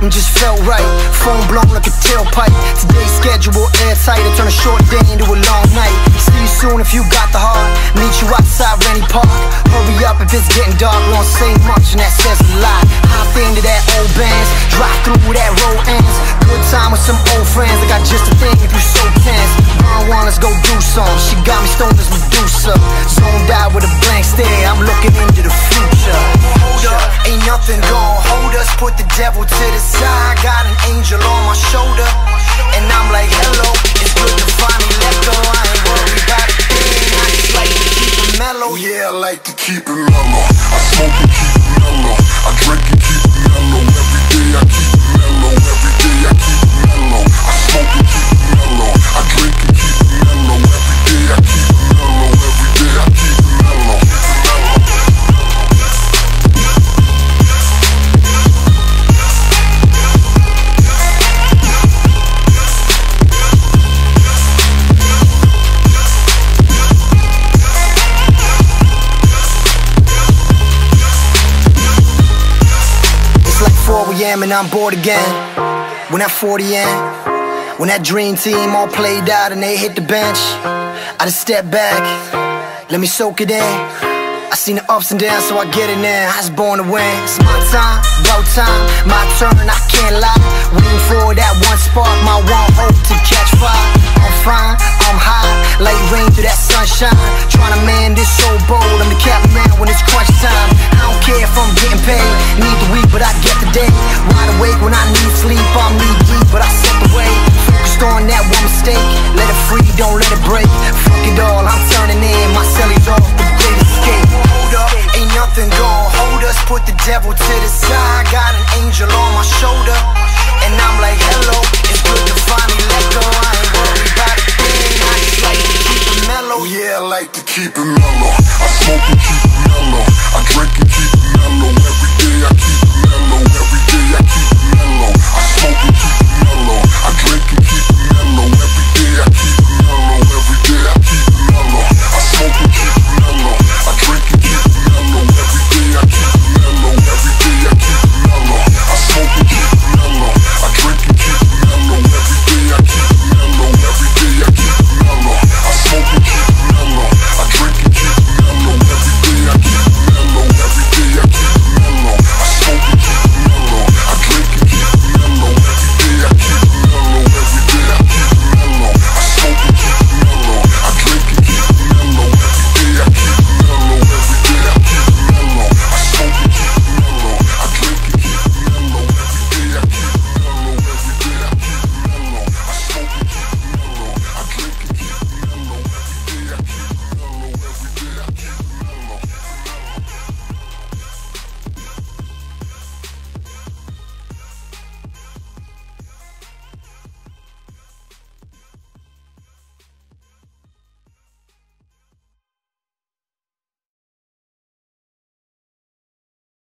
something just felt right. Phone blown like a tailpipe. Today's schedule airtight. I turn a short day into a long night. See you soon if you got the heart. Meet you outside Rennie Park. Hurry up if it's getting dark. We don't say much and that says a lot. Hop into that old bands, drive through that road ends. Good time with some old friends. I got just a thing if you so tense. One, let's go do some. She got me stoned as Medusa. Zoned out with a blank stare. I'm looking into the future. Hold up, ain't nothing gon' hold us. Put the devil to the side. Got an angel on my shoulder, and I'm like, hello. It's good to finally let go. I ain't worried about a thing. I just like to keep it mellow. Yeah, I like to keep it mellow. I smoke and keep it mellow. I drink and keep it mellow. Every day I keep it mellow. Every day I keep it mellow. I smoke and keep it mellow. I drink and keep it mellow. Every day I keep it mellow. Every day I keep it mellow. And I'm bored again. When that 40 in, when that dream team all played out and they hit the bench, I just step back, let me soak it in. I seen the ups and downs, so I get it now. I was born to win. It's my time, about time, my turn, I can't lie. Waiting for that one spark, my one hope to catch fire. I'm fine, I'm high, like rain through that sunshine. Trying to man this so bold, I'm the captain man when it's crunch time. I don't care if I'm getting paid, need the week, but I get the day. Wide awake when I need sleep, I'm knee deep, but I set the way. Focused on that one mistake, let it free, don't let it break. Fuck it all, I'm turning in, my cellies off, the great escape. Hold up, ain't nothing gon' hold us. Put the devil to the side. Got an angel on my shoulder, and I'm like, hello. It's good to finally let go. I ain't worried about a thing. I just like to keep it mellow. Yeah, I like to keep it mellow.